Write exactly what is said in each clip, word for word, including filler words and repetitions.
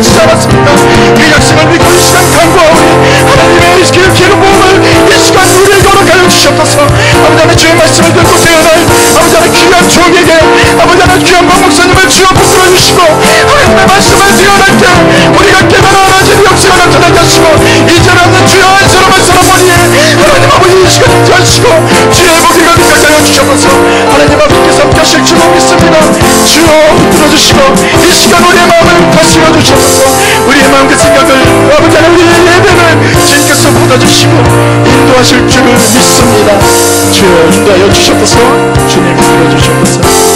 놓치지 않았습니다. 그 약속을 믿고 이 시간 간구하오니 하나님의 그 기름 부음을 이 시간 우리에게 허락하여 주시옵소서. 아버지 하나님 주의 말씀을 듣고 태어날 아버지 하나님 귀한 종에게 아버지 하나님 귀한 박 목사님을 주여 붙들어 주시고 하나님의 말씀을 태어날 때 우리가 깨달아 하나님의 역사가 나타나게 하시고 이제는 없는 주여 안서로 말씀하오니 하나님 아버지 이 시간 인도하시고 주의 복이 가득하게 하여 주시옵소서. 하나님 아버지께서 함께 하실 줄 믿습니다. 주여 붙들어 주시고 이 시간 우리의 마음을 다스려 주시옵소서. 우리의 마음과 생각을 아버지 하나님 우리의 예배를 주님께서 받아주시고 인도하실 줄 믿습니다. 주여 인도하여 주시옵소서. 주님 붙들어 주시옵소서.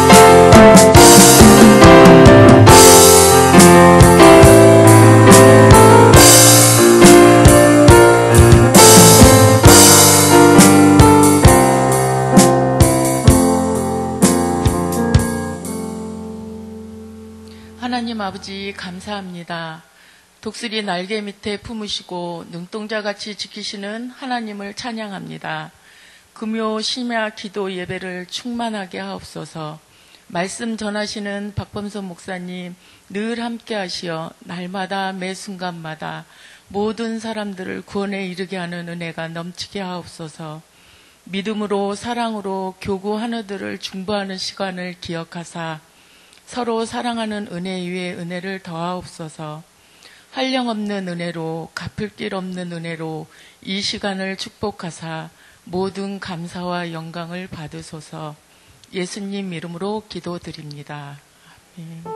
하나님 아버지 감사합니다. 독수리 날개 밑에 품으시고 눈동자같이 지키시는 하나님을 찬양합니다. 금요 심야 기도 예배를 충만하게 하옵소서. 말씀 전하시는 박범선 목사님 늘 함께 하시어 날마다 매 순간마다 모든 사람들을 구원에 이르게 하는 은혜가 넘치게 하옵소서. 믿음으로 사랑으로 교구 하나들을 중보하는 시간을 기억하사 서로 사랑하는 은혜 위에 은혜를 더하옵소서. 한량없는 은혜로 갚을 길 없는 은혜로 이 시간을 축복하사 모든 감사와 영광을 받으소서. 예수님 이름으로 기도드립니다. 아멘.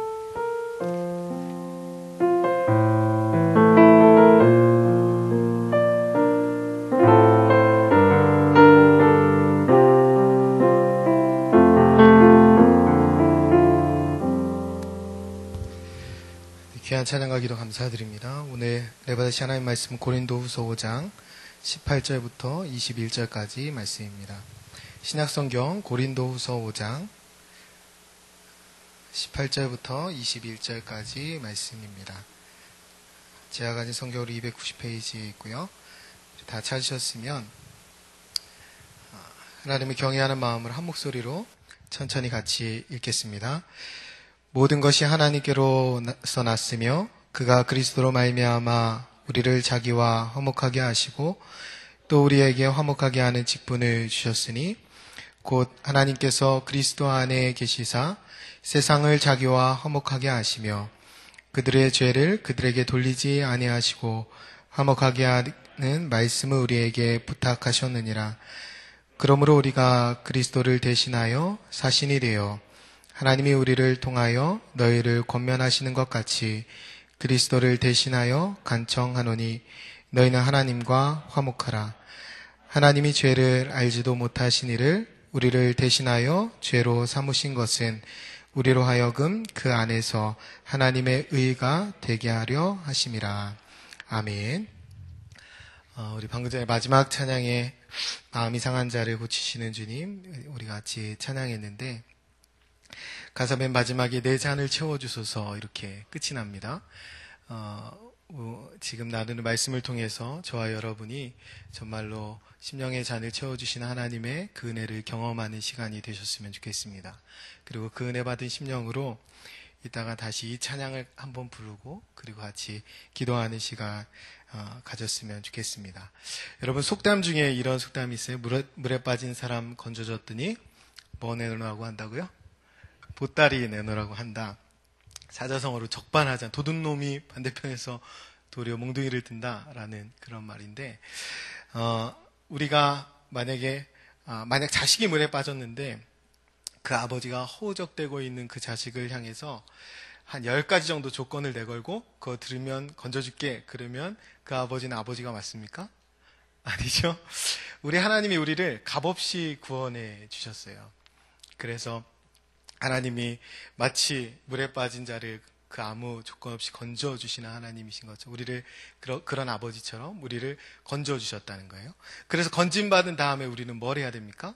귀한 찬양과 기도 감사드립니다. 오늘 내받으신 하나님 말씀 고린도후서 오 장 십팔 절부터 이십일 절까지 말씀입니다. 신약성경 고린도후서 오 장 십팔 절부터 이십일 절까지 말씀입니다. 제가 가진 성경으로 이백구십 페이지에 있고요. 다 찾으셨으면 하나님을 경외하는 마음으로 한 목소리로 천천히 같이 읽겠습니다. 모든 것이 하나님께로서 났으며 그가 그리스도로 말미암아 우리를 자기와 화목하게 하시고 또 우리에게 화목하게 하는 직분을 주셨으니 곧 하나님께서 그리스도 안에 계시사 세상을 자기와 화목하게 하시며 그들의 죄를 그들에게 돌리지 아니하시고 화목하게 하는 말씀을 우리에게 부탁하셨느니라. 그러므로 우리가 그리스도를 대신하여 사신이 되어 하나님이 우리를 통하여 너희를 권면하시는 것 같이 그리스도를 대신하여 간청하노니 너희는 하나님과 화목하라. 하나님이 죄를 알지도 못하신 이를 우리를 대신하여 죄로 삼으신 것은 우리로 하여금 그 안에서 하나님의 의가 되게 하려 하심이라. 아멘. 어, 우리 방금 전에 마지막 찬양에 마음이 상한 자를 고치시는 주님 우리 같이 찬양했는데 가사 맨 마지막에 내 잔을 채워주소서 이렇게 끝이 납니다. 어, 어, 지금 나누는 말씀을 통해서 저와 여러분이 정말로 심령의 잔을 채워주시는 하나님의 그 은혜를 경험하는 시간이 되셨으면 좋겠습니다. 그리고 그 은혜 받은 심령으로 이따가 다시 이 찬양을 한번 부르고 그리고 같이 기도하는 시간 어, 가졌으면 좋겠습니다. 여러분 속담 중에 이런 속담이 있어요. 물에, 물에 빠진 사람 건져줬더니 뭐 내놓으라고 한다고요? 보따리 내놓으라고 한다. 사자성어로 적반하장, 도둑놈이 반대편에서 도리어 몽둥이를 든다라는 그런 말인데 어, 우리가 만약에 아, 만약 자식이 물에 빠졌는데 그 아버지가 허우적대고 있는 그 자식을 향해서 한 열 가지 정도 조건을 내걸고 그거 들으면 건져줄게 그러면 그 아버지는 아버지가 맞습니까? 아니죠. 우리 하나님이 우리를 값없이 구원해 주셨어요. 그래서 하나님이 마치 물에 빠진 자를 그 아무 조건 없이 건져주시는 하나님이신 거죠. 우리를 그러, 그런 아버지처럼 우리를 건져주셨다는 거예요. 그래서 건짐받은 다음에 우리는 뭘 해야 됩니까?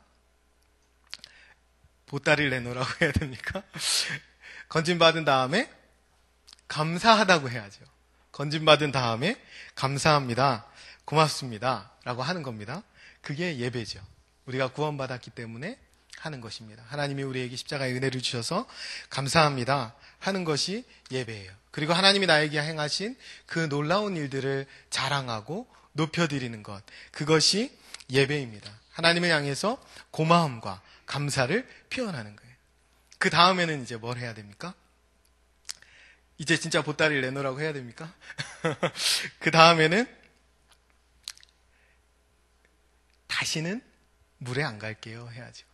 보따리를 내놓으라고 해야 됩니까? 건짐받은 다음에 감사하다고 해야죠. 건짐받은 다음에 감사합니다, 고맙습니다 라고 하는 겁니다. 그게 예배죠. 우리가 구원받았기 때문에 하는 것입니다. 하나님이 우리에게 십자가의 은혜를 주셔서 감사합니다 하는 것이 예배예요. 그리고 하나님이 나에게 행하신 그 놀라운 일들을 자랑하고 높여드리는 것, 그것이 예배입니다. 하나님을 향해서 고마움과 감사를 표현하는 거예요. 그 다음에는 이제 뭘 해야 됩니까? 이제 진짜 보따리를 내놓으라고 해야 됩니까? 그 다음에는 다시는 물에 안 갈게요 해야죠.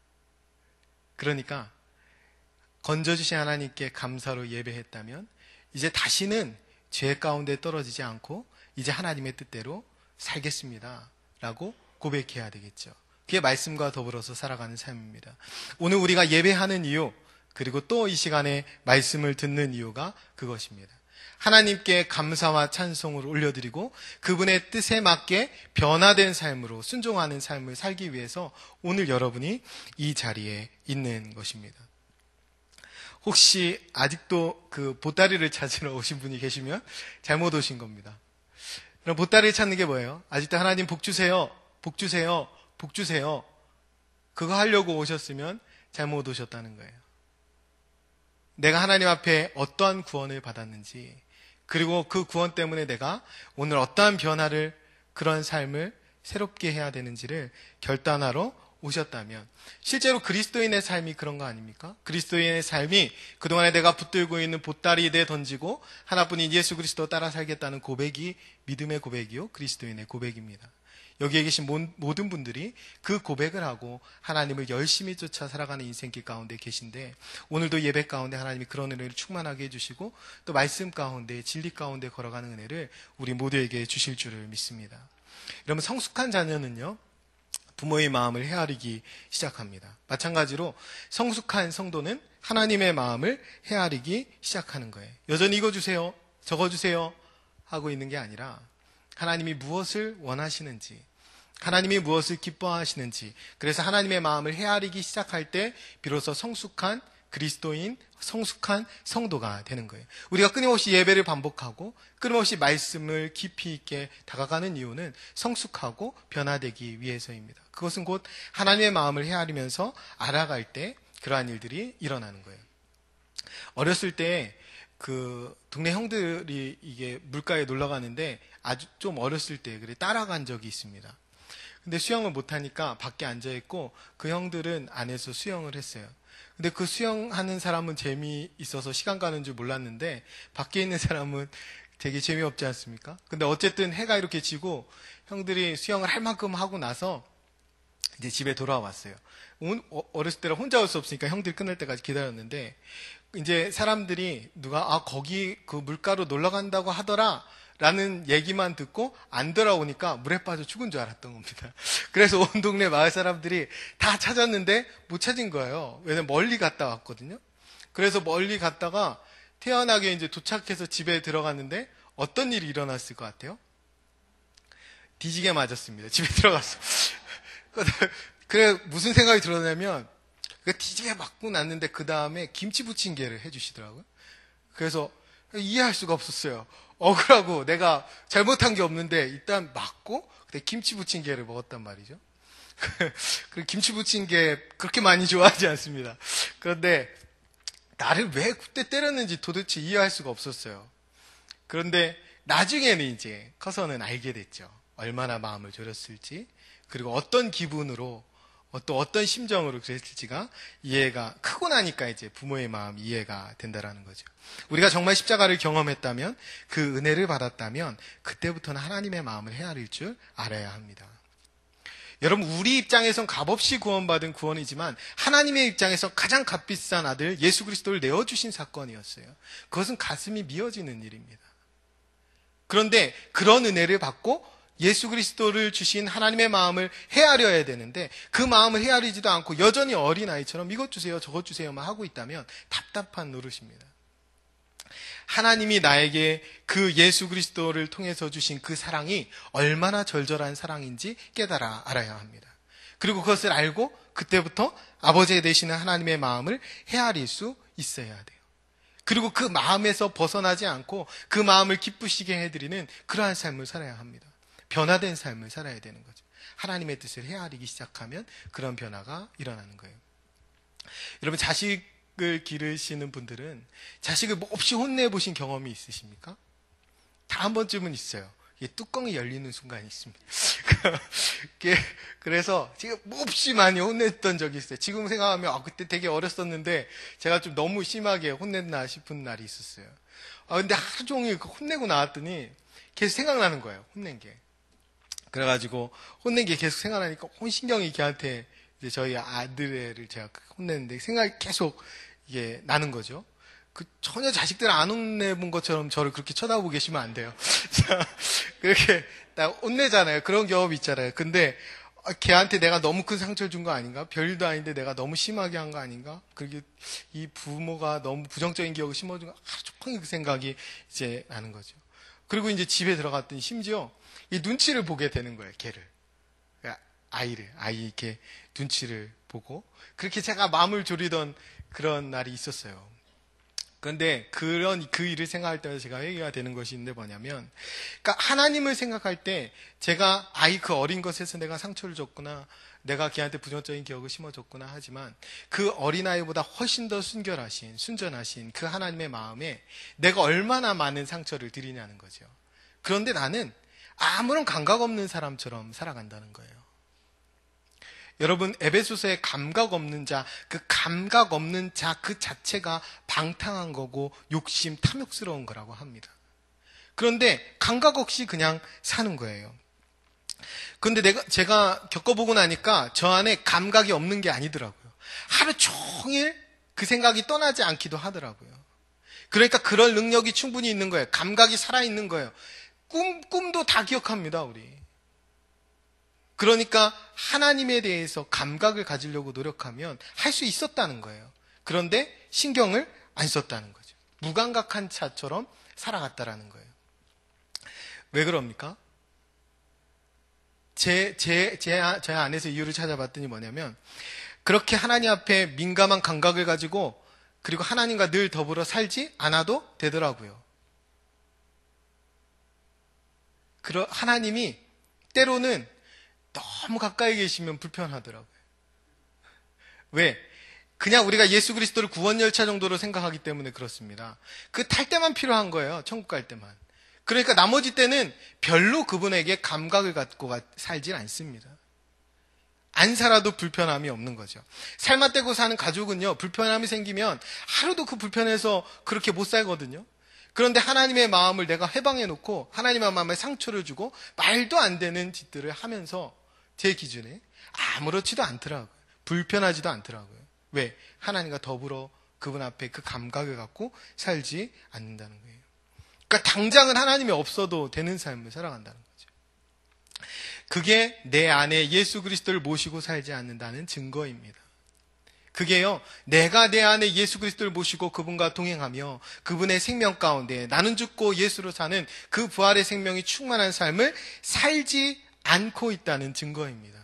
그러니까 건져주신 하나님께 감사로 예배했다면 이제 다시는 죄 가운데 떨어지지 않고 이제 하나님의 뜻대로 살겠습니다 라고 고백해야 되겠죠. 그게 말씀과 더불어서 살아가는 삶입니다. 오늘 우리가 예배하는 이유, 그리고 또 이 시간에 말씀을 듣는 이유가 그것입니다. 하나님께 감사와 찬송을 올려드리고 그분의 뜻에 맞게 변화된 삶으로 순종하는 삶을 살기 위해서 오늘 여러분이 이 자리에 있는 것입니다. 혹시 아직도 그 보따리를 찾으러 오신 분이 계시면 잘못 오신 겁니다. 그럼 보따리를 찾는 게 뭐예요? 아직도 하나님 복 주세요, 복 주세요, 복 주세요. 그거 하려고 오셨으면 잘못 오셨다는 거예요. 내가 하나님 앞에 어떠한 구원을 받았는지, 그리고 그 구원 때문에 내가 오늘 어떠한 변화를, 그런 삶을 새롭게 해야 되는지를 결단하러 오셨다면, 실제로 그리스도인의 삶이 그런 거 아닙니까? 그리스도인의 삶이 그동안에 내가 붙들고 있는 보따리에 던지고 하나뿐인 예수 그리스도 따라 살겠다는 고백이 믿음의 고백이요, 그리스도인의 고백입니다. 여기에 계신 모든 분들이 그 고백을 하고 하나님을 열심히 쫓아 살아가는 인생길 가운데 계신데, 오늘도 예배 가운데 하나님이 그런 은혜를 충만하게 해주시고 또 말씀 가운데, 진리 가운데 걸어가는 은혜를 우리 모두에게 주실 줄을 믿습니다. 여러분, 성숙한 자녀는요, 부모의 마음을 헤아리기 시작합니다. 마찬가지로 성숙한 성도는 하나님의 마음을 헤아리기 시작하는 거예요. 여전히 이거 주세요, 저거 주세요 하고 있는 게 아니라 하나님이 무엇을 원하시는지, 하나님이 무엇을 기뻐하시는지, 그래서 하나님의 마음을 헤아리기 시작할 때 비로소 성숙한 그리스도인, 성숙한 성도가 되는 거예요. 우리가 끊임없이 예배를 반복하고 끊임없이 말씀을 깊이 있게 다가가는 이유는 성숙하고 변화되기 위해서입니다. 그것은 곧 하나님의 마음을 헤아리면서 알아갈 때 그러한 일들이 일어나는 거예요. 어렸을 때 그 동네 형들이 이게 물가에 놀러 가는데 아주 좀 어렸을 때 그래 따라간 적이 있습니다. 근데 수영을 못하니까 밖에 앉아있고 그 형들은 안에서 수영을 했어요. 근데 그 수영하는 사람은 재미있어서 시간 가는 줄 몰랐는데 밖에 있는 사람은 되게 재미없지 않습니까? 근데 어쨌든 해가 이렇게 지고 형들이 수영을 할 만큼 하고 나서 이제 집에 돌아왔어요. 어렸을 때라 혼자 올 수 없으니까 형들이 끝날 때까지 기다렸는데, 이제 사람들이 누가 아 거기 그 물가로 놀러 간다고 하더라 라는 얘기만 듣고 안 돌아오니까 물에 빠져 죽은 줄 알았던 겁니다. 그래서 온 동네 마을 사람들이 다 찾았는데 못 찾은 거예요. 왜냐면 멀리 갔다 왔거든요. 그래서 멀리 갔다가 태연하게 이제 도착해서 집에 들어갔는데 어떤 일이 일어났을 것 같아요? 뒤지게 맞았습니다. 집에 들어갔어. 그래 무슨 생각이 들었냐면, 뒤지게 맞고 났는데 그 다음에 김치 부침개를 해주시더라고요. 그래서 이해할 수가 없었어요. 억울하고 내가 잘못한 게 없는데 일단 맞고 그때 김치 부침개를 먹었단 말이죠. 그리고 김치 부침개 그렇게 많이 좋아하지 않습니다. 그런데 나를 왜 그때 때렸는지 도대체 이해할 수가 없었어요. 그런데 나중에는 이제 커서는 알게 됐죠. 얼마나 마음을 졸였을지, 그리고 어떤 기분으로, 또 어떤 심정으로 그랬을지가 이해가 크고 나니까 이제 부모의 마음 이해가 된다라는 거죠. 우리가 정말 십자가를 경험했다면, 그 은혜를 받았다면 그때부터는 하나님의 마음을 헤아릴 줄 알아야 합니다. 여러분, 우리 입장에선 값없이 구원받은 구원이지만 하나님의 입장에서 가장 값비싼 아들 예수 그리스도를 내어주신 사건이었어요. 그것은 가슴이 미어지는 일입니다. 그런데 그런 은혜를 받고 예수 그리스도를 주신 하나님의 마음을 헤아려야 되는데, 그 마음을 헤아리지도 않고 여전히 어린아이처럼 이것 주세요 저것 주세요만 하고 있다면 답답한 노릇입니다. 하나님이 나에게 그 예수 그리스도를 통해서 주신 그 사랑이 얼마나 절절한 사랑인지 깨달아 알아야 합니다. 그리고 그것을 알고 그때부터 아버지 되시는 하나님의 마음을 헤아릴 수 있어야 돼요. 그리고 그 마음에서 벗어나지 않고 그 마음을 기쁘시게 해드리는 그러한 삶을 살아야 합니다. 변화된 삶을 살아야 되는 거죠. 하나님의 뜻을 헤아리기 시작하면 그런 변화가 일어나는 거예요. 여러분, 자식 기르시는 분들은 자식을 몹시 혼내보신 경험이 있으십니까? 다 한 번쯤은 있어요. 이게 뚜껑이 열리는 순간이 있습니다. 그래서 제가 몹시 많이 혼냈던 적이 있어요. 지금 생각하면 아, 그때 되게 어렸었는데 제가 좀 너무 심하게 혼냈나 싶은 날이 있었어요. 아, 근데 하루 종일 혼내고 나왔더니 계속 생각나는 거예요. 혼낸 게. 그래가지고 혼낸 게 계속 생각나니까 혼신경이 걔한테 이제 저희 아들애를 제가 혼냈는데 생각이 계속 이게 나는 거죠. 그 전혀 자식들 안 혼내본 것처럼 저를 그렇게 쳐다보고 계시면 안 돼요. 그렇게 딱 혼내잖아요. 그런 경험이 있잖아요. 근데 걔한테 내가 너무 큰 상처를 준 거 아닌가? 별일도 아닌데 내가 너무 심하게 한 거 아닌가? 그게 이 부모가 너무 부정적인 기억을 심어준 거 하루 종일 그 생각이 이제 나는 거죠. 그리고 이제 집에 들어갔더니 심지어 이 눈치를 보게 되는 거예요. 걔를. 아이를. 아이 이렇게 눈치를 보고 그렇게 제가 마음을 졸이던 그런 날이 있었어요. 그런데 그런 그 일을 생각할 때마다 제가 회개가 되는 것이 있는데 뭐냐면, 그러니까 하나님을 생각할 때 제가 아이 그 어린 것에서 내가 상처를 줬구나, 내가 걔한테 부정적인 기억을 심어줬구나 하지만 그 어린아이보다 훨씬 더 순결하신 순전하신 그 하나님의 마음에 내가 얼마나 많은 상처를 드리냐는 거죠. 그런데 나는 아무런 감각 없는 사람처럼 살아간다는 거예요. 여러분, 에베소서의 감각 없는 자, 그 감각 없는 자 그 자체가 방탕한 거고 욕심, 탐욕스러운 거라고 합니다. 그런데 감각 없이 그냥 사는 거예요. 그런데 내가, 제가 겪어보고 나니까 저 안에 감각이 없는 게 아니더라고요. 하루 종일 그 생각이 떠나지 않기도 하더라고요. 그러니까 그럴 능력이 충분히 있는 거예요. 감각이 살아있는 거예요. 꿈, 꿈도 다 기억합니다, 우리. 그러니까 하나님에 대해서 감각을 가지려고 노력하면 할 수 있었다는 거예요. 그런데 신경을 안 썼다는 거죠. 무감각한 차처럼 살아갔다라는 거예요. 왜 그럽니까? 제, 제, 제, 제 안에서 이유를 찾아봤더니 뭐냐면, 그렇게 하나님 앞에 민감한 감각을 가지고 그리고 하나님과 늘 더불어 살지 않아도 되더라고요. 그러, 하나님이 때로는 너무 가까이 계시면 불편하더라고요. 왜? 그냥 우리가 예수 그리스도를 구원 열차 정도로 생각하기 때문에 그렇습니다. 그 탈 때만 필요한 거예요. 천국 갈 때만. 그러니까 나머지 때는 별로 그분에게 감각을 갖고 살진 않습니다. 안 살아도 불편함이 없는 거죠. 살만 떼고 사는 가족은요, 불편함이 생기면 하루도 그 불편해서 그렇게 못 살거든요. 그런데 하나님의 마음을 내가 해방해 놓고 하나님의 마음에 상처를 주고 말도 안 되는 짓들을 하면서 제 기준에 아무렇지도 않더라고요. 불편하지도 않더라고요. 왜? 하나님과 더불어 그분 앞에 그 감각을 갖고 살지 않는다는 거예요. 그러니까 당장은 하나님이 없어도 되는 삶을 살아간다는 거죠. 그게 내 안에 예수 그리스도를 모시고 살지 않는다는 증거입니다. 그게요, 내가 내 안에 예수 그리스도를 모시고 그분과 동행하며 그분의 생명 가운데 나는 죽고 예수로 사는 그 부활의 생명이 충만한 삶을 살지 않고 있다는 증거입니다.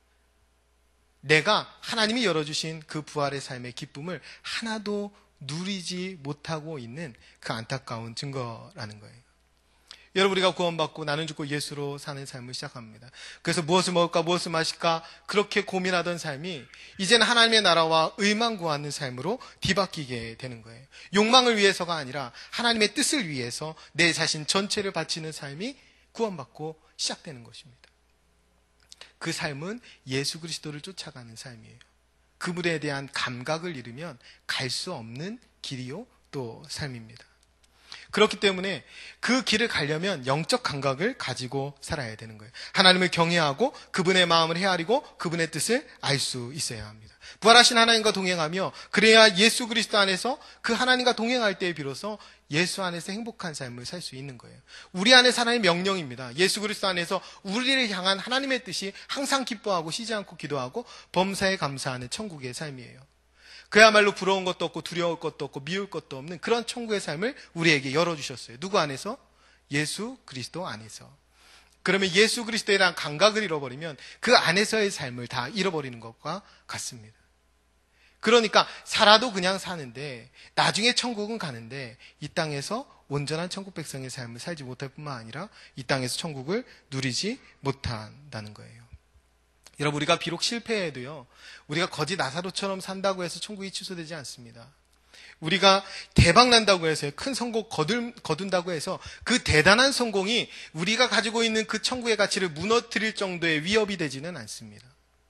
내가 하나님이 열어주신 그 부활의 삶의 기쁨을 하나도 누리지 못하고 있는 그 안타까운 증거라는 거예요. 여러분, 우리가 구원받고 나는 죽고 예수로 사는 삶을 시작합니다. 그래서 무엇을 먹을까 무엇을 마실까 그렇게 고민하던 삶이 이제는 하나님의 나라와 의만 구하는 삶으로 뒤바뀌게 되는 거예요. 욕망을 위해서가 아니라 하나님의 뜻을 위해서 내 자신 전체를 바치는 삶이 구원받고 시작되는 것입니다. 그 삶은 예수 그리스도를 쫓아가는 삶이에요. 그분에 대한 감각을 잃으면 갈 수 없는 길이요 또 삶입니다. 그렇기 때문에 그 길을 가려면 영적 감각을 가지고 살아야 되는 거예요. 하나님을 경외하고 그분의 마음을 헤아리고 그분의 뜻을 알 수 있어야 합니다. 부활하신 하나님과 동행하며 그래야 예수 그리스도 안에서 그 하나님과 동행할 때에 비로소 예수 안에서 행복한 삶을 살 수 있는 거예요. 우리 안에서 하나님의 명령입니다. 예수 그리스도 안에서 우리를 향한 하나님의 뜻이 항상 기뻐하고 쉬지 않고 기도하고 범사에 감사하는 천국의 삶이에요. 그야말로 부러운 것도 없고 두려울 것도 없고 미울 것도 없는 그런 천국의 삶을 우리에게 열어주셨어요. 누구 안에서? 예수 그리스도 안에서. 그러면 예수 그리스도에 대한 감각을 잃어버리면 그 안에서의 삶을 다 잃어버리는 것과 같습니다. 그러니까 살아도 그냥 사는데 나중에 천국은 가는데 이 땅에서 온전한 천국 백성의 삶을 살지 못할 뿐만 아니라 이 땅에서 천국을 누리지 못한다는 거예요. 여러분, 우리가 비록 실패해도요, 우리가 거지 나사로처럼 산다고 해서 천국이 취소되지 않습니다. 우리가 대박 난다고 해서 큰 성공 거둘, 거둔다고 해서 그 대단한 성공이 우리가 가지고 있는 그 천국의 가치를 무너뜨릴 정도의 위협이 되지는 않습니다.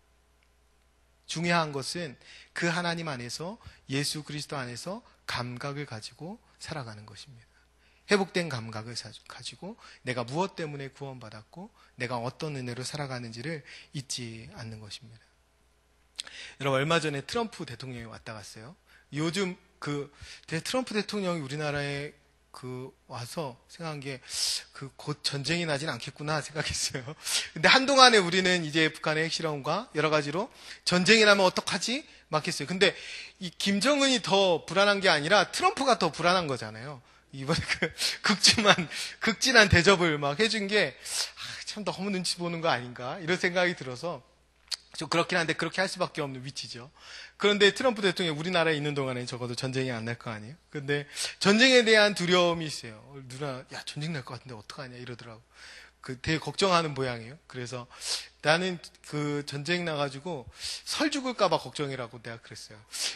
중요한 것은 그 하나님 안에서, 예수 그리스도 안에서 감각을 가지고 살아가는 것입니다. 회복된 감각을 가지고 내가 무엇 때문에 구원받았고 내가 어떤 은혜로 살아가는지를 잊지 않는 것입니다. 여러분, 얼마 전에 트럼프 대통령이 왔다 갔어요. 요즘 그 트럼프 대통령이 우리나라에 그 와서 생각한 게 그 곧 전쟁이 나진 않겠구나 생각했어요. 근데 한동안에 우리는 이제 북한의 핵실험과 여러 가지로 전쟁이 나면 어떡하지? 막 했어요. 근데 이 김정은이 더 불안한 게 아니라 트럼프가 더 불안한 거잖아요. 이번에 그 극진한, 극진한 대접을 막 해준 게 참 너무 눈치 보는 거 아닌가? 이런 생각이 들어서 좀 그렇긴 한데 그렇게 할 수밖에 없는 위치죠. 그런데 트럼프 대통령이 우리나라에 있는 동안에 적어도 전쟁이 안 날 거 아니에요? 근데 전쟁에 대한 두려움이 있어요. 누나, 야, 전쟁 날 것 같은데 어떡하냐 이러더라고. 그 되게 걱정하는 모양이에요. 그래서 나는 그 전쟁 나가지고 설 죽을까봐 걱정이라고 내가 그랬어요.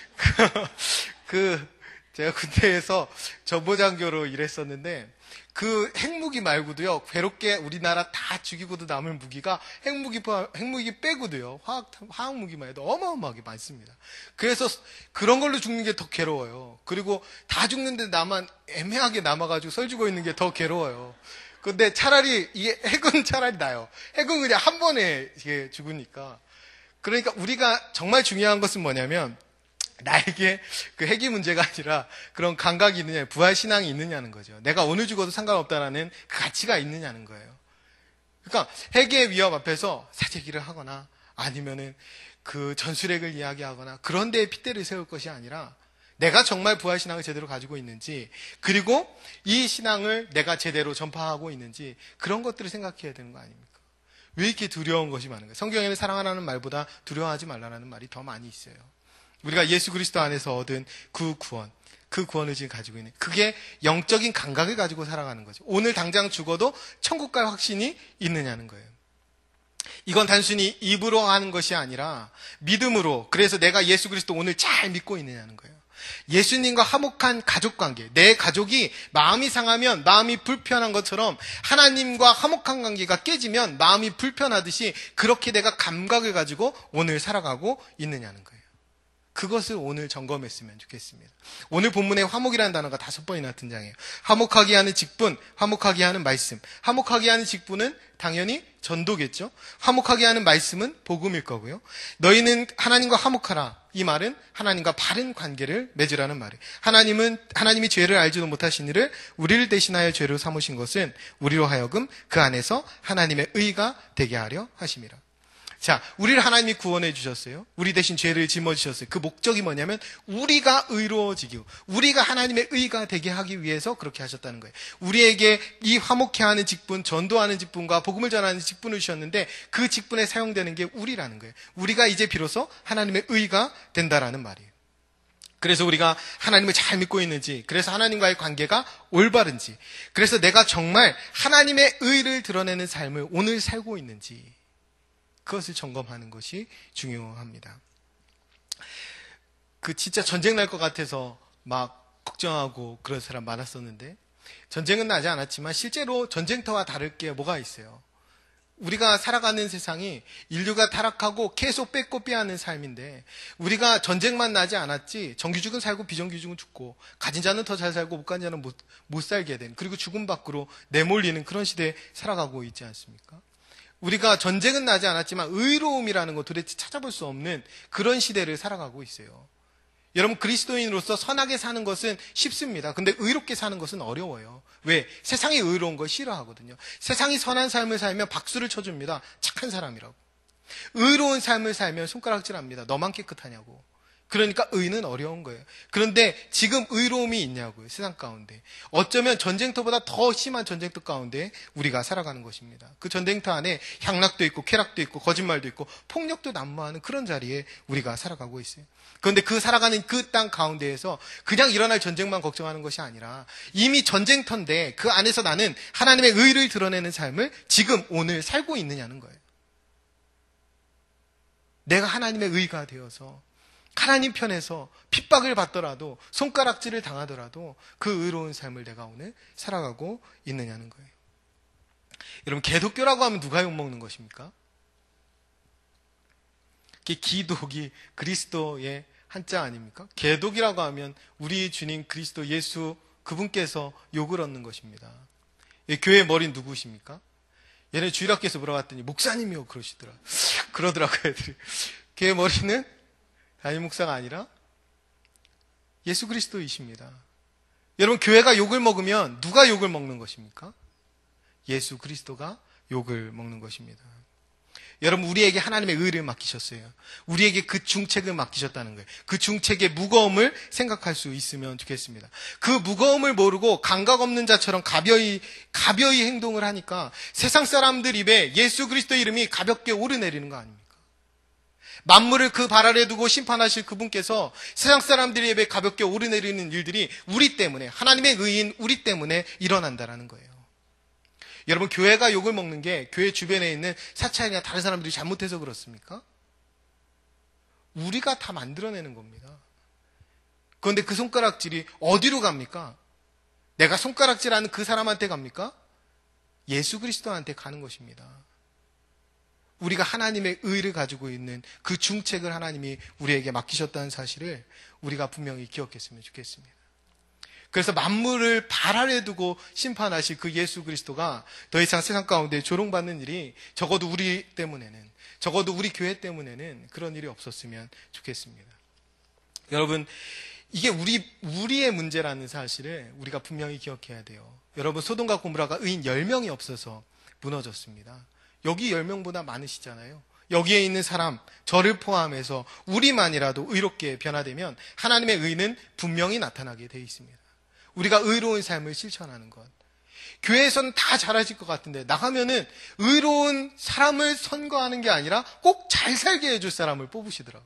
그, 제가 군대에서 전보장교로 일했었는데 그 핵무기 말고도요, 괴롭게 우리나라 다 죽이고도 남을 무기가 핵무기, 핵무기 빼고도요, 화학, 화학무기만 해도 어마어마하게 많습니다. 그래서 그런 걸로 죽는 게 더 괴로워요. 그리고 다 죽는데 나만 애매하게 남아가지고 설 죽어 있는 게 더 괴로워요. 근데 차라리, 이게 핵은 차라리 나요. 핵은 그냥 한 번에 이게 죽으니까. 그러니까 우리가 정말 중요한 것은 뭐냐면, 나에게 그 핵이 문제가 아니라 그런 감각이 있느냐, 부활신앙이 있느냐는 거죠. 내가 오늘 죽어도 상관없다라는 그 가치가 있느냐는 거예요. 그러니까 핵의 위협 앞에서 사재기를 하거나 아니면은 그 전술핵을 이야기하거나 그런 데에 핏대를 세울 것이 아니라 내가 정말 부활신앙을 제대로 가지고 있는지, 그리고 이 신앙을 내가 제대로 전파하고 있는지, 그런 것들을 생각해야 되는 거 아닙니까? 왜 이렇게 두려운 것이 많은가? 성경에는 사랑하라는 말보다 두려워하지 말라는 말이 더 많이 있어요. 우리가 예수 그리스도 안에서 얻은 그 구원, 그 구원을 지금 가지고 있는, 그게 영적인 감각을 가지고 살아가는 거죠. 오늘 당장 죽어도 천국 갈 확신이 있느냐는 거예요. 이건 단순히 입으로 하는 것이 아니라 믿음으로, 그래서 내가 예수 그리스도 오늘 잘 믿고 있느냐는 거예요. 예수님과 화목한 가족관계, 내 가족이 마음이 상하면, 마음이 불편한 것처럼 하나님과 화목한 관계가 깨지면 마음이 불편하듯이 그렇게 내가 감각을 가지고 오늘 살아가고 있느냐는 거예요. 그것을 오늘 점검했으면 좋겠습니다. 오늘 본문에 화목이라는 단어가 다섯 번이나 등장해요. 화목하게 하는 직분, 화목하게 하는 말씀. 화목하게 하는 직분은 당연히 전도겠죠. 화목하게 하는 말씀은 복음일 거고요. 너희는 하나님과 화목하라. 이 말은 하나님과 바른 관계를 맺으라는 말이에요. 하나님은, 하나님이 죄를 알지도 못하신 이를 우리를 대신하여 죄로 삼으신 것은 우리로 하여금 그 안에서 하나님의 의가 되게 하려 하심이라. 자, 우리를 하나님이 구원해 주셨어요. 우리 대신 죄를 짊어지셨어요. 그 목적이 뭐냐면 우리가 의로워지기, 우리가 하나님의 의가 되게 하기 위해서 그렇게 하셨다는 거예요. 우리에게 이 화목해 하는 직분, 전도하는 직분과 복음을 전하는 직분을 주셨는데 그 직분에 사용되는 게 우리라는 거예요. 우리가 이제 비로소 하나님의 의가 된다라는 말이에요. 그래서 우리가 하나님을 잘 믿고 있는지, 그래서 하나님과의 관계가 올바른지, 그래서 내가 정말 하나님의 의를 드러내는 삶을 오늘 살고 있는지, 그것을 점검하는 것이 중요합니다. 그 진짜 전쟁 날 것 같아서 막 걱정하고 그런 사람 많았었는데, 전쟁은 나지 않았지만 실제로 전쟁터와 다를 게 뭐가 있어요? 우리가 살아가는 세상이 인류가 타락하고 계속 뺏고 빼앗는 삶인데, 우리가 전쟁만 나지 않았지 정규직은 살고 비정규직은 죽고, 가진 자는 더 잘 살고 못 가진 자는 못, 못 살게 되는, 그리고 죽음 밖으로 내몰리는 그런 시대에 살아가고 있지 않습니까? 우리가 전쟁은 나지 않았지만 의로움이라는 거 도대체 찾아볼 수 없는 그런 시대를 살아가고 있어요. 여러분, 그리스도인으로서 선하게 사는 것은 쉽습니다. 근데 의롭게 사는 것은 어려워요. 왜? 세상이 의로운 걸 싫어하거든요. 세상이 선한 삶을 살면 박수를 쳐줍니다. 착한 사람이라고. 의로운 삶을 살면 손가락질합니다. 너만 깨끗하냐고. 그러니까 의는 어려운 거예요. 그런데 지금 의로움이 있냐고요, 세상 가운데. 어쩌면 전쟁터보다 더 심한 전쟁터 가운데 우리가 살아가는 것입니다. 그 전쟁터 안에 향락도 있고 쾌락도 있고 거짓말도 있고 폭력도 난무하는 그런 자리에 우리가 살아가고 있어요. 그런데 그 살아가는 그 땅 가운데에서 그냥 일어날 전쟁만 걱정하는 것이 아니라 이미 전쟁터인데 그 안에서 나는 하나님의 의를 드러내는 삶을 지금 오늘 살고 있느냐는 거예요. 내가 하나님의 의가 되어서 하나님 편에서 핍박을 받더라도 손가락질을 당하더라도 그 의로운 삶을 내가 오늘 살아가고 있느냐는 거예요. 여러분, 개독교라고 하면 누가 욕먹는 것입니까? 기독이 그리스도의 한자 아닙니까? 개독이라고 하면 우리 주님 그리스도 예수 그분께서 욕을 얻는 것입니다. 교회 머리는 누구십니까? 얘네 주일학교에서 물어봤더니 목사님이요 그러시더라. 그러더라고요, 애들이. 교회 머리는 담임 목사가 아니라 예수 그리스도이십니다. 여러분, 교회가 욕을 먹으면 누가 욕을 먹는 것입니까? 예수 그리스도가 욕을 먹는 것입니다. 여러분, 우리에게 하나님의 의를 맡기셨어요. 우리에게 그 중책을 맡기셨다는 거예요. 그 중책의 무거움을 생각할 수 있으면 좋겠습니다. 그 무거움을 모르고 감각 없는 자처럼 가벼이 가벼이 행동을 하니까 세상 사람들 입에 예수 그리스도 이름이 가볍게 오르내리는 거 아닙니까? 만물을 그 발 아래 두고 심판하실 그분께서 세상 사람들의 입에 가볍게 오르내리는 일들이 우리 때문에, 하나님의 의인 우리 때문에 일어난다라는 거예요. 여러분, 교회가 욕을 먹는 게 교회 주변에 있는 사차이나 다른 사람들이 잘못해서 그렇습니까? 우리가 다 만들어내는 겁니다. 그런데 그 손가락질이 어디로 갑니까? 내가 손가락질하는 그 사람한테 갑니까? 예수 그리스도한테 가는 것입니다. 우리가 하나님의 의를 가지고 있는 그 중책을 하나님이 우리에게 맡기셨다는 사실을 우리가 분명히 기억했으면 좋겠습니다. 그래서 만물을 발 아래 두고 심판하실 그 예수 그리스도가 더 이상 세상 가운데 조롱받는 일이 적어도 우리 때문에는, 적어도 우리 교회 때문에는 그런 일이 없었으면 좋겠습니다. 여러분, 이게 우리, 우리의 문제라는 사실을 우리가 분명히 기억해야 돼요. 여러분, 소돔과 고모라가 의인 열 명이 없어서 무너졌습니다. 여기 열 명보다 많으시잖아요. 여기에 있는 사람, 저를 포함해서 우리만이라도 의롭게 변화되면 하나님의 의는 분명히 나타나게 되어 있습니다. 우리가 의로운 삶을 실천하는 것. 교회에서는 다 잘하실 것 같은데 나가면은 의로운 사람을 선거하는 게 아니라 꼭 잘 살게 해줄 사람을 뽑으시더라고요.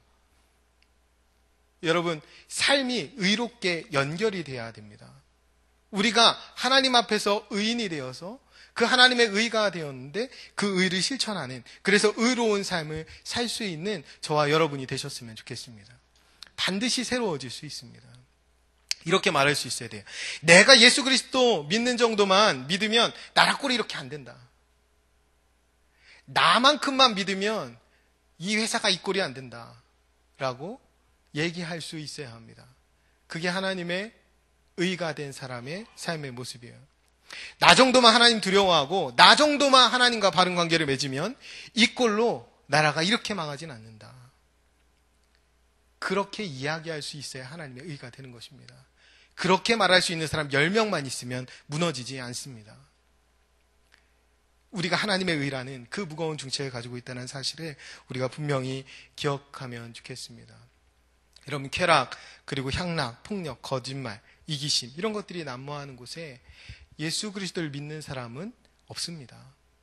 여러분, 삶이 의롭게 연결이 돼야 됩니다. 우리가 하나님 앞에서 의인이 되어서 그 하나님의 의가 되었는데 그 의를 실천하는, 그래서 의로운 삶을 살 수 있는 저와 여러분이 되셨으면 좋겠습니다. 반드시 새로워질 수 있습니다. 이렇게 말할 수 있어야 돼요. 내가 예수 그리스도 믿는 정도만 믿으면 나라 꼴이 이렇게 안 된다. 나만큼만 믿으면 이 회사가 이 꼴이 안 된다. 라고 얘기할 수 있어야 합니다. 그게 하나님의 의가 된 사람의 삶의 모습이에요. 나 정도만 하나님 두려워하고 나 정도만 하나님과 바른 관계를 맺으면 이 꼴로 나라가 이렇게 망하진 않는다. 그렇게 이야기할 수 있어야 하나님의 의가 되는 것입니다. 그렇게 말할 수 있는 사람 열 명만 있으면 무너지지 않습니다. 우리가 하나님의 의라는 그 무거운 중책을 가지고 있다는 사실을 우리가 분명히 기억하면 좋겠습니다. 여러분, 쾌락, 그리고 향락, 폭력, 거짓말, 이기심 이런 것들이 난무하는 곳에 예수 그리스도를 믿는 사람은 없습니다.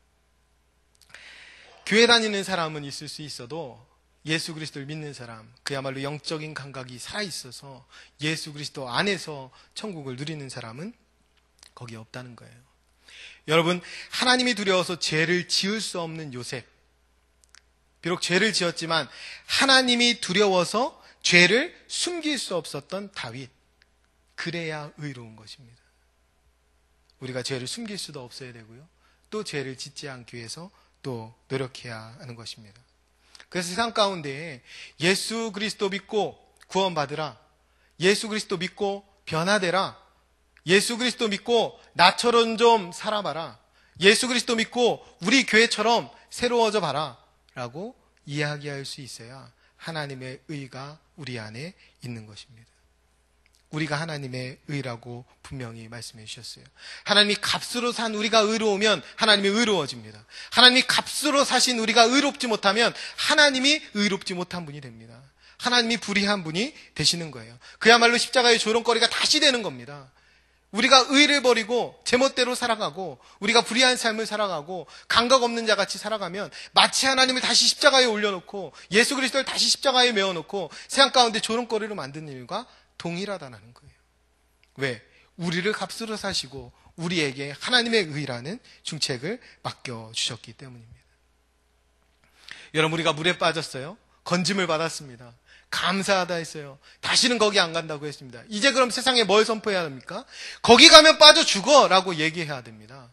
교회 다니는 사람은 있을 수 있어도 예수 그리스도를 믿는 사람, 그야말로 영적인 감각이 살아있어서 예수 그리스도 안에서 천국을 누리는 사람은 거기에 없다는 거예요. 여러분, 하나님이 두려워서 죄를 지을 수 없는 요셉, 비록 죄를 지었지만 하나님이 두려워서 죄를 숨길 수 없었던 다윗, 그래야 의로운 것입니다. 우리가 죄를 숨길 수도 없어야 되고요, 또 죄를 짓지 않기 위해서 또 노력해야 하는 것입니다. 그래서 세상 가운데 예수 그리스도 믿고 구원받으라, 예수 그리스도 믿고 변화되라, 예수 그리스도 믿고 나처럼 좀 살아봐라, 예수 그리스도 믿고 우리 교회처럼 새로워져 봐라 라고 이야기할 수 있어야 하나님의 의가 우리 안에 있는 것입니다. 우리가 하나님의 의라고 분명히 말씀해 주셨어요. 하나님이 값으로 산 우리가 의로우면 하나님이 의로워집니다. 하나님이 값으로 사신 우리가 의롭지 못하면 하나님이 의롭지 못한 분이 됩니다. 하나님이 불의한 분이 되시는 거예요. 그야말로 십자가의 조롱거리가 다시 되는 겁니다. 우리가 의를 버리고 제멋대로 살아가고 우리가 불의한 삶을 살아가고 감각 없는 자같이 살아가면 마치 하나님을 다시 십자가에 올려놓고 예수 그리스도를 다시 십자가에 메어놓고 세상 가운데 조롱거리로 만드는 일과 동일하다는 거예요. 왜? 우리를 값으로 사시고 우리에게 하나님의 의라는 중책을 맡겨주셨기 때문입니다. 여러분, 우리가 물에 빠졌어요. 건짐을 받았습니다. 감사하다 했어요. 다시는 거기 안 간다고 했습니다. 이제 그럼 세상에 뭘 선포해야 합니까? 거기 가면 빠져 죽어 라고 얘기해야 됩니다.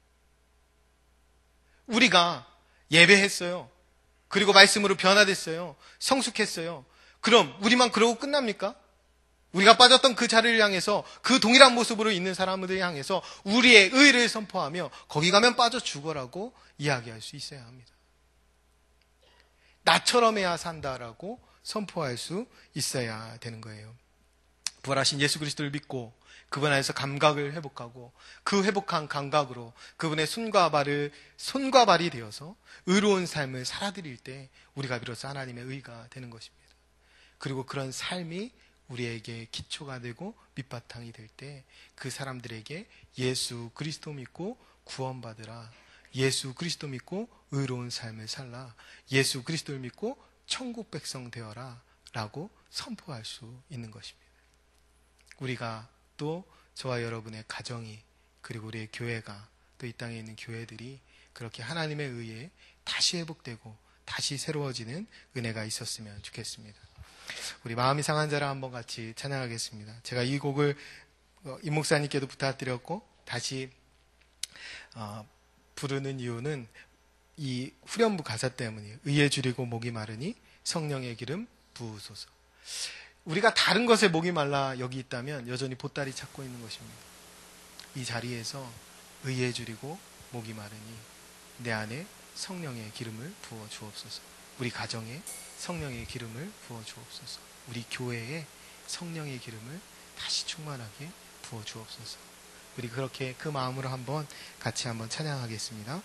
우리가 예배했어요. 그리고 말씀으로 변화됐어요. 성숙했어요. 그럼 우리만 그러고 끝납니까? 우리가 빠졌던 그 자리를 향해서 그 동일한 모습으로 있는 사람들을 향해서 우리의 의를 선포하며 거기 가면 빠져 죽어라고 이야기할 수 있어야 합니다. 나처럼 해야 산다라고 선포할 수 있어야 되는 거예요. 부활하신 예수 그리스도를 믿고 그분 안에서 감각을 회복하고 그 회복한 감각으로 그분의 손과 발을 손과 발이 되어서 의로운 삶을 살아드릴 때 우리가 비로소 하나님의 의가 되는 것입니다. 그리고 그런 삶이 우리에게 기초가 되고 밑바탕이 될 때 그 사람들에게 예수 그리스도 믿고 구원받으라, 예수 그리스도 믿고 의로운 삶을 살라, 예수 그리스도를 믿고 천국 백성 되어라 라고 선포할 수 있는 것입니다. 우리가 또 저와 여러분의 가정이 그리고 우리의 교회가 또 이 땅에 있는 교회들이 그렇게 하나님의 의에 다시 회복되고 다시 새로워지는 은혜가 있었으면 좋겠습니다. 우리 마음이 상한 자를 한번 같이 찬양하겠습니다. 제가 이 곡을 임 목사님께도 부탁드렸고 다시 어, 부르는 이유는 이 후렴부 가사 때문이에요. 의에 줄이고 목이 마르니 성령의 기름 부으소서. 우리가 다른 것에 목이 말라 여기 있다면 여전히 보따리 찾고 있는 것입니다. 이 자리에서 의에 줄이고 목이 마르니 내 안에 성령의 기름을 부어 주옵소서. 우리 가정에 성령의 기름을 부어 주옵소서. 우리 교회에 성령의 기름을 다시 충만하게 부어 주옵소서. 우리 그렇게 그 마음으로 한번 같이 한번 찬양하겠습니다.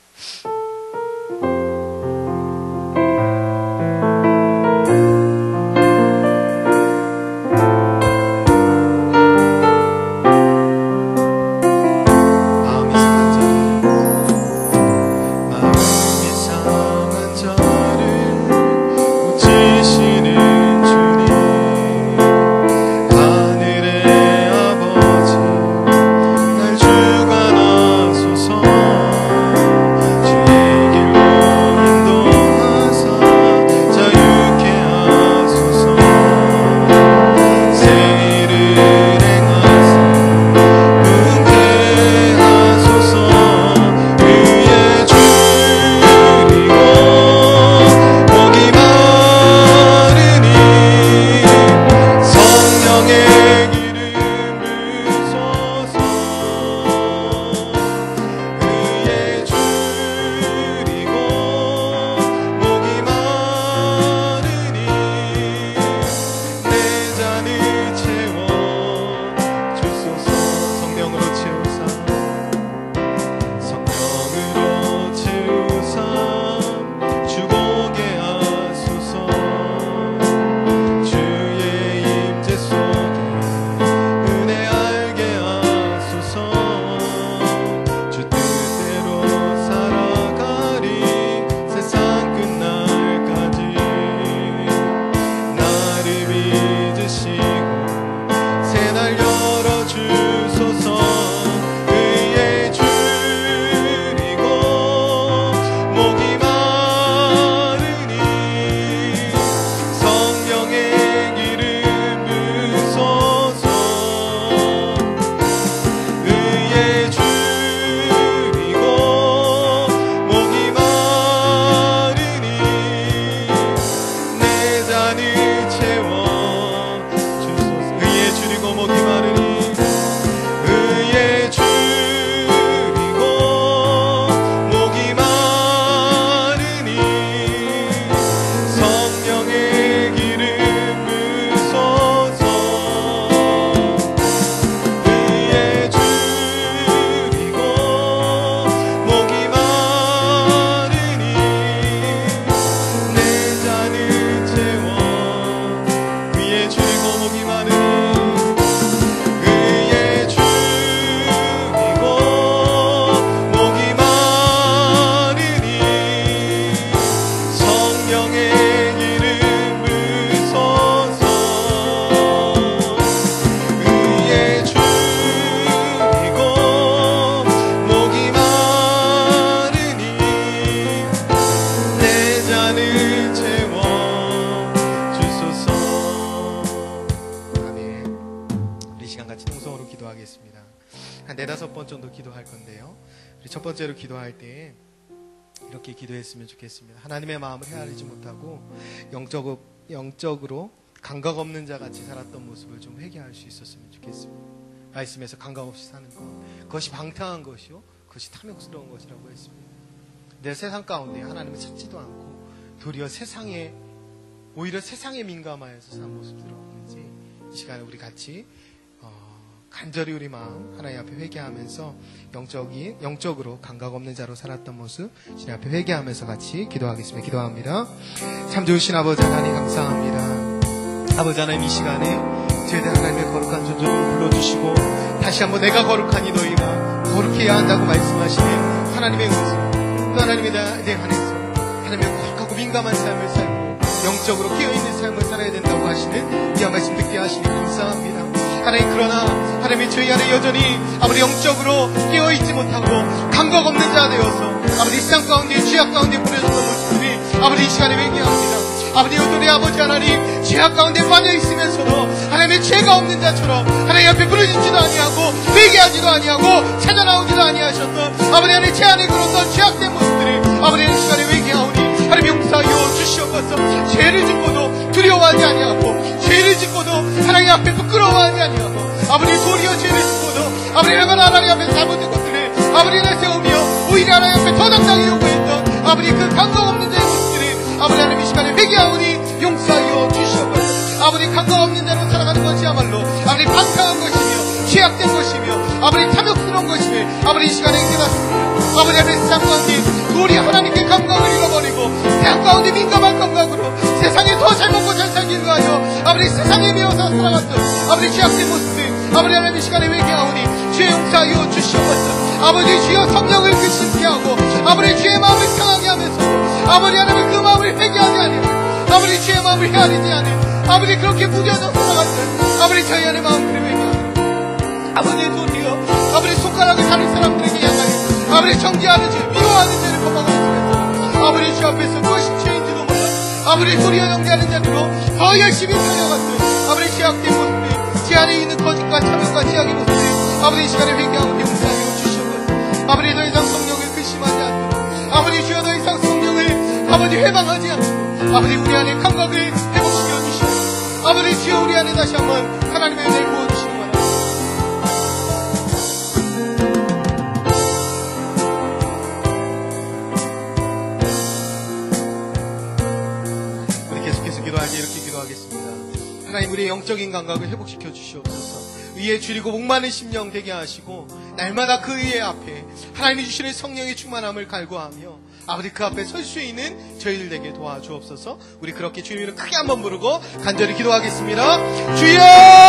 시간 같이 통성으로 기도하겠습니다. 한 네다섯 번 정도 기도할 건데요. 우리 첫 번째로 기도할 때 이렇게 기도했으면 좋겠습니다. 하나님의 마음을 헤아리지 못하고 영적, 영적으로 감각 없는 자 같이 살았던 모습을 좀 회개할 수 있었으면 좋겠습니다. 말씀에서 감각 없이 사는 것, 그것이 방탕한 것이요, 그것이 탐욕스러운 것이라고 했습니다. 내 세상 가운데 하나님을 찾지도 않고 도리어 세상에, 오히려 세상에 민감하여서 사는 모습들은 없는지 이 시간에 우리 같이 어, 간절히 우리 마음 하나님 앞에 회개하면서 영적인, 영적으로 감각 없는 자로 살았던 모습 주님 앞에 회개하면서 같이 기도하겠습니다. 기도합니다. 참 좋으신 아버지 하나님 감사합니다. 아버지 하나님 이 시간에 저희들 하나님의 거룩한 존재로 불러주시고 다시 한번 내가 거룩하니 너희가 거룩해야 한다고 말씀하시는 하나님의 모습, 또 하나님의 내 안에서 하나님의 거룩하고 민감한 삶을 살고 영적으로 깨어있는 삶을 살아야 된다고 하시는 이 말씀 듣게 하시니 감사합니다. 하나님, 그러나 하나님이 저희 안에 여전히 아버지 영적으로 깨어있지 못하고 감각 없는 자 되어서 아버지 세상 가운데 죄악 가운데 뿌려졌던 모습들이 아버지 이 시간에 회개합니다. 아버지 여전히 아버지 하나님 죄악 가운데 빠져있으면서도 하나님의 죄가 없는 자처럼 하나님 앞에 부르짖지도 아니하고 회개하지도 아니하고 찾아나오지도 아니하셨던 아버지 하나님 제 안에 그런 죄악된 모습들이 아버지 이 시간에 회개하오니 하나님 용서하여 주시옵소서. 죄를 짓고도 두려워하지 아니하고 죄를 짓고도 하나님 앞에 부끄러워하지 아니하고 아버지 도리어 죄를 짓고도 아버지 내가 하나님 앞에 잘못된 것들을 아버지 내세우며 오히려 하나님 앞에 더 당당히 요구했던 아버지 그 감각 없는 자의 모습들이 아버지 하나님 이 시간에 회개하오니 용서하여 주시옵소서. 아버지 감각 없는 자로 살아가는 것이야말로 아버지 방탕한 것이며 죄악된 것이며 아버지 탐욕스러운 것이며 아버지 이 시간에 깨닫습니다. 아버지 하나님 세상 가운데 우리 하나님께 감각을 잃어버리고 세상 가운데 민감한 감각으로 세상에 더 잘 먹고 잘 살기 위하여 아버지 세상에 매어서 살아갔던 아버지 죄악된 모습들 아버지 하나님 이 시간에 회개하오니 죄 용서하여 주시옵소서. 아버지 주여 성령을 근심케 하고 아버지 주의 마음을 상하게 하면서 아버지 하나님 그 마음을 회개하지 않으며 아버지 주의 마음을 헤아리지 않으며 아버지 그렇게 무뎌져 살아갔던 아버지 저희 안의 마음들을 회개하오니 아버지 도리어 아버지 손가락을 다른 사람들에게 향하여 아버지 정죄하는 죄 미워하는 죄를 범하고 아버지 주 앞에서 무엇이 죄인지도 몰라 아버지 도리어 정죄하는 자들로 더 열심히 살아갔던 아버지 죄악된 모습들 제 안에 있는 거짓과 참여과 죄악의 모습들 아버지 이 시간에 회개하오니 용서하여 주시옵소서. 아버지 더 이상 성령을 근심하지 않도록 아버지 주여 더 이상 성령을 아버지 회방하지 않도록 아버지 우리 안에 감각을 회복시켜 주시옵소서. 아버지 주여 우리 안에 다시 한번 하나님의 은혜를 부어주시기 바랍니다. 우리 계속해서 기도할 때 이렇게 기도하겠습니다. 하나님 우리의 영적인 감각을 회복시켜 주시옵소서. 의에 줄이고 목마른 심령 되게 하시고 날마다 그 의의 앞에 하나님이 주시는 성령의 충만함을 갈구하며 아버지 그 앞에 설 수 있는 저희들 되게 도와주옵소서. 우리 그렇게 주님 이름 크게 한번 부르고 간절히 기도하겠습니다. 주여!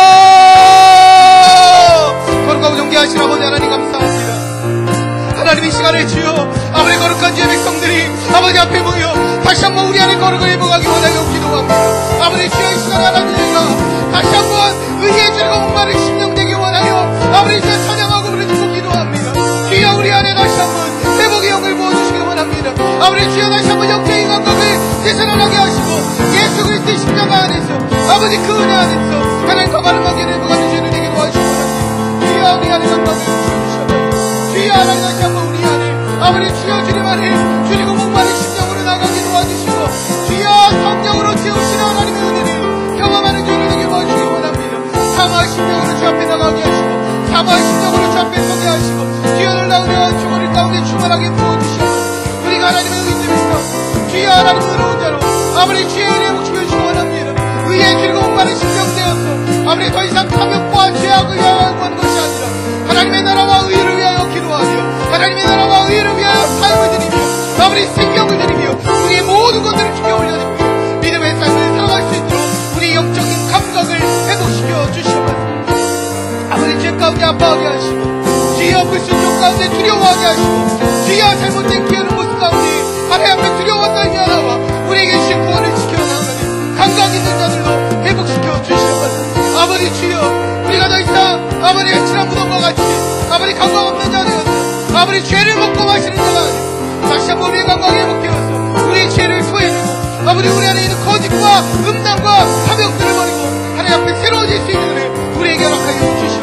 거룩하고 존귀하신 아버지 하나님 감사합니다. 하나님 이 시간에 주여 아버지 거룩한 주의 백성들이 아버지 앞에 모여 다시 한번 우리 안에 거룩을 회복하기 원하여 기도합니다. 아버지 주여 이 시간에 하나님 저희가 다시 한번 의에 줄이고 목마른 심령 되기 원하여 아버지 주여 찬양하고 부르짖고 기도합니다. 주여 우리 안에 다시 한번 회복의 영을 부어주시기 원합니다. 아버지 주여 다시 한번 영적인 감각을 되살아나게 하시고 예수 그리스도의 십자가 안에서 아버지 그 은혜 안에서 하나님과 바른 관계를 회복하는 죄를 되게 도와주시기 원합니다. 주여 우리 안에 감각을 주시옵소서. 주여 하나님 다시 한번 우리 안에 아버지 주여 주님 안에 줄이고 목마른 심령으로 나가게 도와주시고 주여 성령으로 채우시는 하나님의 은혜를 경험하는 죄를 되게 도와주시기 원합니다. 사마의 심령으로 주 앞에 나가게 하시고 사마의 심령으로 주 앞에 서게 하시고 주여를 나오며 주머니 가운데 충만하게 부어주시고 우리가 하나님의 의지입니다. 주여 하나님의 의로운 자로 아버지 주의 은혜에 묵시켜주시기 원합니다. 의에 줄이고 목마른 심령 되어서 아버지 더 이상 탐욕과 죄악을 향하고 하는 것이 아니라 하나님의 나라와 의를 위하여 기도하며 하나님의 나라와 의를 위하여 삶을 드리며 아버지 생명을 드리며 우리의 모든 것들을 주께 올려드리며 믿음의 삶을 살아갈 수 있도록 우리 영적인 감각을 회복시켜 주시옵소서. 아버지 죄 가운데 아파하게 하시고 주여 불순종 가운데 두려워하게 하시고 주여 잘못된 기회는 모습 가운데 하나님 앞에 두려워 떨며 나와 우리에게 주신 구원을 지켜나가는 감각 있는 자들로 회복시켜 주시옵소서. 아버지 주여 우리가 더 이상 아버지의 친한 무덤과 같이 아버지 감각 없는 자 되어서 아버지 죄를 먹고 마시는 자가 아니고 다시 한번 우리의 감각이 회복되어서 우리의 죄를 소해내고 아버지 우리 안에 있는 거짓과 음란과 탐욕들을 버리고 하나님 앞에 새로워질 수 있는 은혜 우리에게 허락하여 주시옵소서.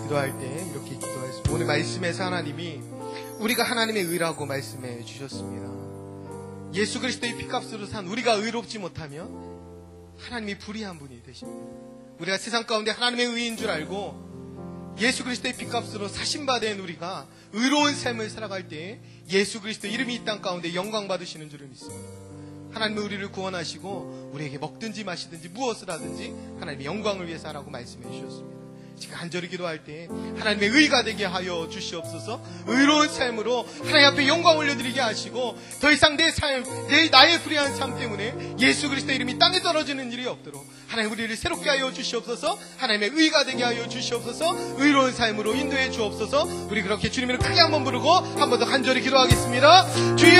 기도할 때 이렇게 기도했습니다. 오늘 말씀에서 하나님이 우리가 하나님의 의라고 말씀해 주셨습니다. 예수 그리스도의 피값으로 산 우리가 의롭지 못하면 하나님이 불의한 분이 되십니다. 우리가 세상 가운데 하나님의 의인 줄 알고 예수 그리스도의 피값으로 사신받은 우리가 의로운 삶을 살아갈 때 예수 그리스도 이름이 이 땅 가운데 영광 받으시는 줄을 믿습니다. 하나님은 우리를 구원하시고 우리에게 먹든지 마시든지 무엇을 하든지 하나님의 영광을 위해서 하라고 말씀해 주셨습니다. 제가 간절히 기도할 때 하나님의 의가 되게 하여 주시옵소서. 의로운 삶으로 하나님 앞에 영광 올려드리게 하시고 더 이상 내 삶, 내 나의 불의한 삶 때문에 예수 그리스도 이름이 땅에 떨어지는 일이 없도록 하나님 우리를 새롭게 하여 주시옵소서. 하나님의 의가 되게 하여 주시옵소서. 의로운 삶으로 인도해 주옵소서. 우리 그렇게 주님을 크게 한번 부르고 한 번 더 간절히 기도하겠습니다. 주여!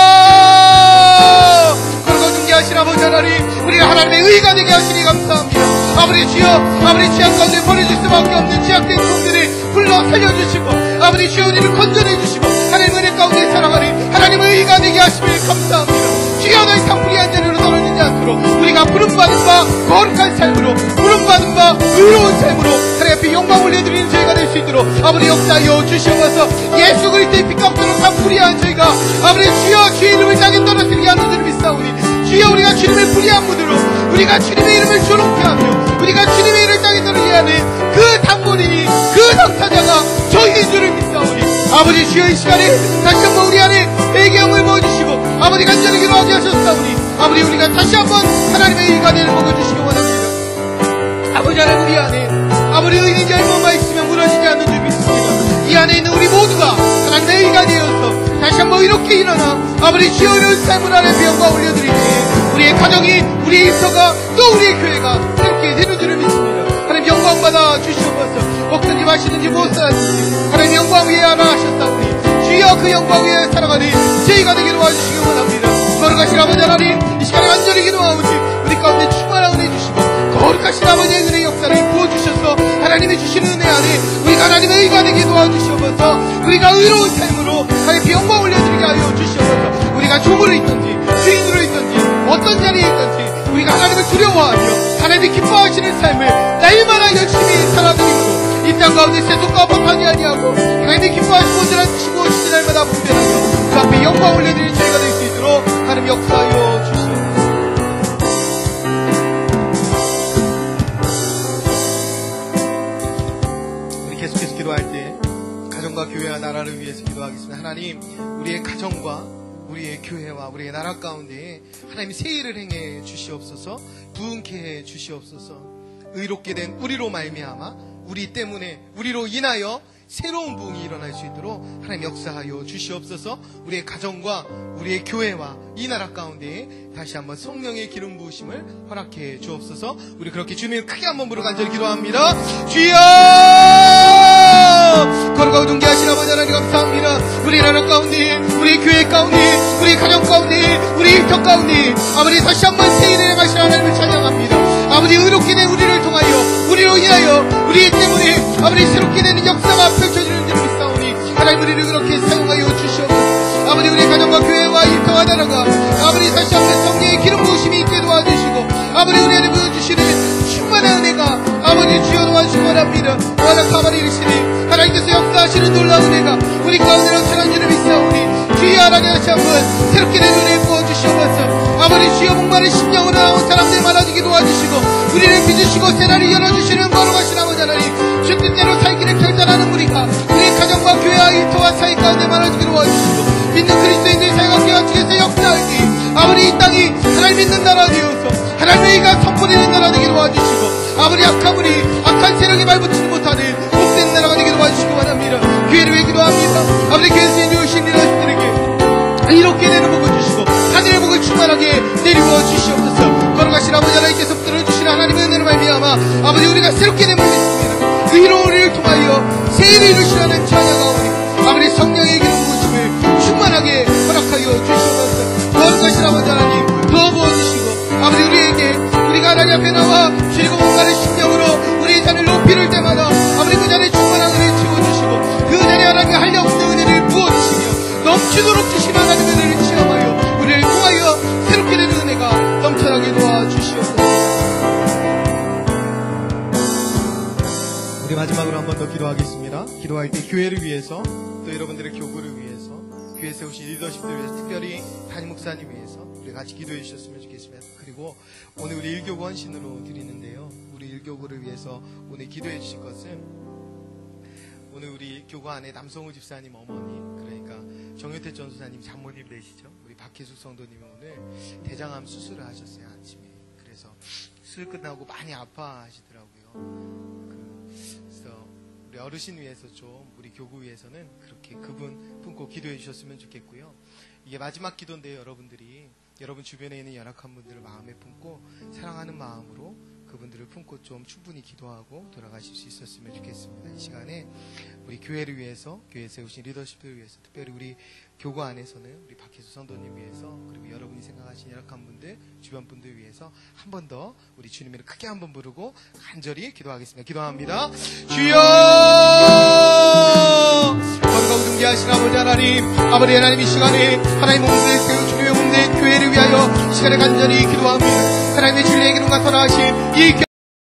그러고 중개하신 아버지 하나님, 우리가 하나님의 의가 되게 하시니 감사합니다. 아버지 주여, 아버지 취한 가운데 버려질 수밖에 없는 취약된 종들을 불러 살려주시고 아버지 주여 우리를 건져내주시고 하나님의 은혜 가운데 살아가니 하나님의 의가 되게 하심을 감사합니다. 주여 더 이상 불의한 자리로 떨어지지 않도록 우리가 부름받은 바 거룩한 삶으로 부름받은 바 의로운 삶으로 하나님 앞에 영광 올려드리는 저희가 될 수 있도록 아버지 역사하여 주시옵소서. 예수 그리스도의 피값으로 산 불의한 저희가 아버지 주여 주의 이름을 땅에 떨어뜨리게 하는 줄을 믿사오니 주여 우리가 주님의 불의한 무드로 우리가 주님의 이름을 조롱케 하며 우리가 주님의 이름을 땅에 떨어지게 하는 그 당본인이 그 당사자가 저희인 줄을 믿사오니 아버지 주여 이 시간에 다시 한번 우리 안에 배경을 부어주시고 아버지 간절히 기도하게 하셨사오니 아버지 우리가 다시 한번 하나님의 의가 되는 먹어주시기 원합니다. 아버지 하나님 우리 안에 아버지 의인이 얼마만 있으면 무너지지 않는 줄 믿습니다. 이 안에 있는 우리 모두가 하나님의 의가 되어서 다시 한번 이렇게 일어나 아버지 주여 이런 삶을 하나님의 영광 올려드리니 우리의 가정이 우리의 일터가 또 우리의 교회가 이렇게 되는 줄을 믿습니다. 하나님 영광 받아 주시옵소서. 먹든지 마시든지 무엇을 하든지 하나님 영광 위에 하나 하셨사오니 주여 그 영광 위에 살아가니 저희가 되기를 와주시기 원합니다. 거룩하신 아버지 하나님 이 시간에 간절히 기도하오니 우리 가운데 충만한 은혜 주시고 거룩하신 아버지의 은혜 역사를 부어주셔서 하나님이 주시는 은혜 안에 우리가 하나님의 의가 되게 도와주시옵소서. 우리가 의로운 삶으로 하나님께 영광 올려드리게 하여 주시옵소서. 우리가 종으로 있든지 주인으로 있든지 어떤 자리에 있든지 우리가 하나님을 두려워하며 하나님이 기뻐하시는 삶을 날마다 열심히 살아드리므로 이 땅 가운데 세속과 법하지 아니하고 하나님이 기뻐하시고 온전한 뜻이 무엇인지 날마다 분별하며 그 앞에 영광 올려드리는 저희가 될 수 있도록 하나님 역사하여 주시옵소서. 우리 계속해서 기도할 때 가정과 교회와 나라를 위해서 기도하겠습니다. 하나님 우리의 가정과 우리의 교회와 우리의 나라 가운데 하나님 새 일을 행해 주시옵소서. 부흥케 해 주시옵소서. 의롭게 된 우리로 말미암아 우리 때문에 우리로 인하여 새로운 부흥이 일어날 수 있도록 하나님 역사하여 주시옵소서. 우리의 가정과 우리의 교회와 이 나라 가운데 다시 한번 성령의 기름 부으심을 허락해 주옵소서. 우리 그렇게 주님을 크게 한번 부르고 간절히 기도합니다. 주여! 거룩하고 존귀하신 아버지 하나님 감사합니다. 우리 나라 가운데 우리 교회 가운데 우리 가정 가운데 우리 일터 가운데 아버지 다시 한번 새 일을 행하시는 하나님을 찬양합니다. 아버지 의롭게 된 우리를 통하여 우리로 인하여 우리 때문에 아버지 새롭게 되는 역사가 펼쳐지는 줄을 믿사오니 하나님 우리를 그렇게 사용하여 주시옵소서. 아버지 우리 가정과 교회와 일터와 나라가 아버지 다시 한번 성령의 기름 부으심이 있게 도와주시고 아버지 우리에게 부어주시는 충만한 은혜가 아버지 주여 도와주시기 원합니다. 워낙 가만히 이르시니 하나님께서 역사하시는 놀라운 은혜가 우리 가운데 넘쳐난 줄을 믿사오니 주여 하나님 다시 한번 새롭게 된 은혜 부어주시옵소서. 아버지 주여 목마른 심령으로 나온 사람들 많아지게 도와주시고 우리를 빚으시고 새날을 열어주시는 거룩하신 아버지 하나님 주 뜻대로 살기를 결단하는 우리가 우리 가정과 교회와 일터와 사이 가운데 많아지게 도와주시고 믿는 그리스도인들 사이가 깨어지게서 역사하기 아버지 이 땅이 하나님 믿는 나라 되어서 하나님의 의가 선포되는 나라 되게 도와주시고 아버지 악한 우리 악한 세력이 말붙이지 못하는 복된 나라가 되게 도와주시기 원합니다. 교회를 위해 기도합니다. 아버지 교회에서 인도하신 일하시들에게 이롭게 되는 복을 주시고 하늘의 복을 충만하게 내리워 주시옵소서. 거룩하신 아버지 하나님께서 들어주시는 하나님의 은혜로 말미암아 아버지 우리가 새롭게 됨을 믿습니다. 의로운 우리를 통하여 새 일을 이루시라는 찬양하오니 아버지 성령의 기름 부으심을 충만하게 허락하여 주시옵소서. 거룩하신 아버지 하나님 더 부어주시고 아버지 우리에게 우리가 하나님 앞에 나와 즐거운 목마른 심령으로 우리의 잔을 높이를 때마다 아버지 그 잔에 충만한 은혜를 채워주시고 그 잔에 하나님의 한량없는 은혜를 부어주시며 넘치도록 주시는 하나님의 은혜를 체험하여 우리를 통하여 새롭게 되는 은혜가 넘쳐나게 도와주시옵소서. 우리 마지막으로 한 번 더 기도하겠습니다. 기도할 때 교회를 위해서, 또 여러분들의 교구를 위해서, 교회 세우신 리더십들을 위해서, 특별히 담임 목사님 위해서 우리 같이 기도해 주셨으면 좋겠습니다. 그리고 오늘 우리 일교구 헌신으로 드리는데요, 우리 일교구를 위해서 오늘 기도해 주실 것은, 오늘 우리 교구 안에 남성우 집사님 어머니, 그러니까 정효태 전수사님 장모님 되시죠? 우리 박혜숙 성도님이 오늘 대장암 수술을 하셨어요, 아침에. 그래서 수술 끝나고 많이 아파하시더라고요. 그래서 우리 어르신 위해서 좀, 우리 교구 위해서는 그렇게 그분 품고 기도해 주셨으면 좋겠고요. 이게 마지막 기도인데요, 여러분들이 여러분 주변에 있는 연약한 분들을 마음에 품고 사랑하는 마음으로 그분들을 품고 좀 충분히 기도하고 돌아가실 수 있었으면 좋겠습니다. 이 시간에 우리 교회를 위해서, 교회 세우신 리더십들을 위해서, 특별히 우리 교구 안에서는 우리 박혜수 성도님 위해서, 그리고 여러분이 생각하신 연약한 분들, 주변 분들 위해서 한 번 더 우리 주님을 크게 한번 부르고 간절히 기도하겠습니다. 기도합니다. 주여! 거룩하고 존귀하신 아버지 하나님, 아버지 하나님, 이 시간에 하나님 몸대 세운 주님의 몸대 교회를 위하여 이 시간에 간절히 기도합니다. 하나님의 진리의 기름과 선하심 이